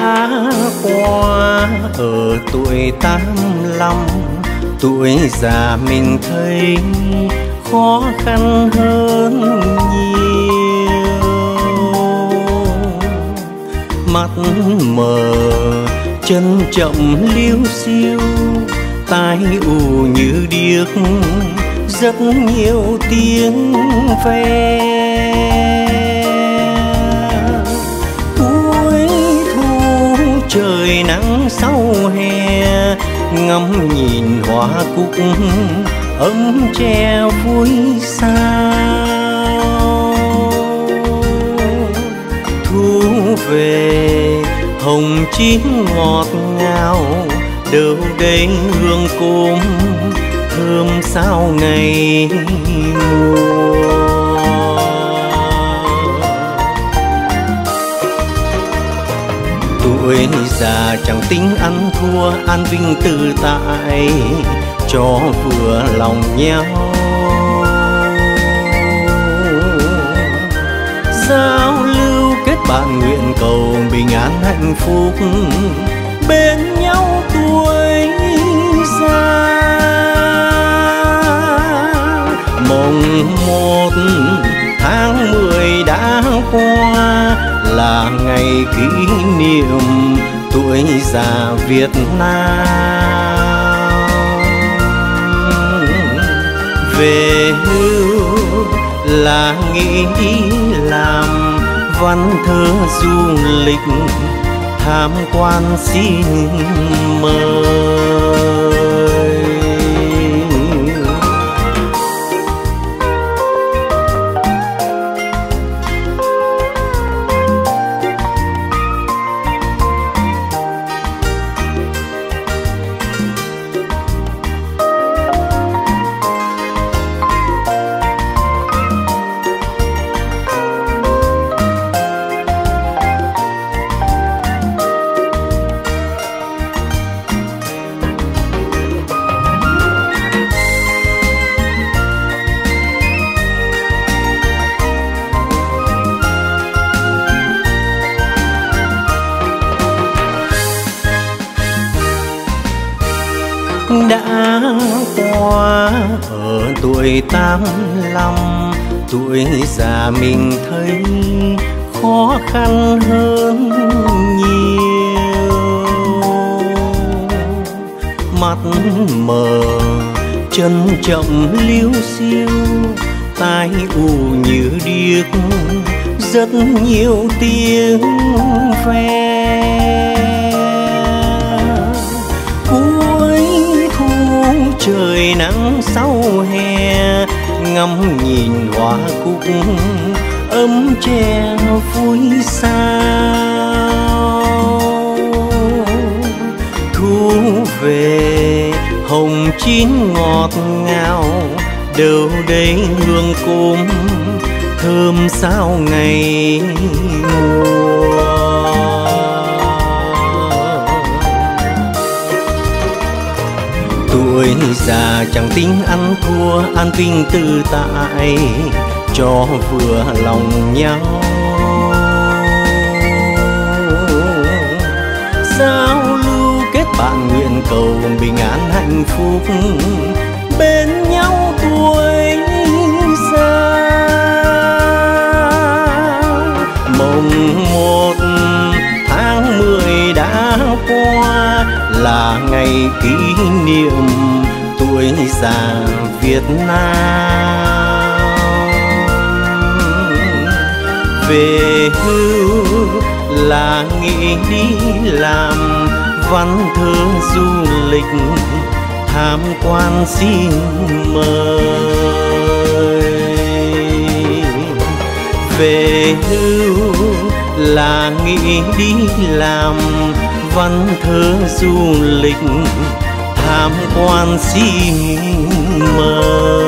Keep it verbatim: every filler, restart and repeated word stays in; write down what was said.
đã qua ở tuổi tám lăm, tuổi già mình thấy khó khăn hơn nhiều. Mắt mờ chân chậm liêu xiêu, tai ù như điếc, rất nhiều tiếng ve. Cuối thu trời nắng sau hè, ngắm nhìn hoa cúc ấm tre vui sao. Thu về hồng chín ngọt ngào, đâu đây hương cốm thơm sao ngày mùa. Tuổi già chẳng tính ăn thua, an vinh tự tại cho vừa lòng nhau. Giao lưu kết bạn nguyện cầu bình an hạnh phúc bên nhau tuổi già. Mồng một tháng mười đã qua là ngày kỷ niệm tuổi già Việt Nam. Về hưu là nghĩ đi làm, văn thơ du lịch tham quan xin mời. Đã qua ở tuổi tám lăm, tuổi già mình thấy khó khăn hơn nhiều. Mắt mờ chân chậm liêu xiêu, tai ù như điếc, rất nhiều tiếng ve. Trời nắng sau hè, ngắm nhìn hoa cúc ấm tre vui sao. Thu về hồng chín ngọt ngào, đâu đây hương cốm thơm sao ngày mùa. Tuổi già chẳng tính ăn thua, an vinh tự tại cho vừa lòng nhau. Giao lưu kết bạn nguyện cầu bình an hạnh phúc bên nhau tuổi già. Mồng một tháng mười đã qua là ngày kỷ niệm tuổi già Việt Nam. Về hưu là nghĩ đi làm, văn thơ du lịch tham quan xin mời. Về hưu là nghĩ đi làm, văn thơ du lịch tham quan xin mời.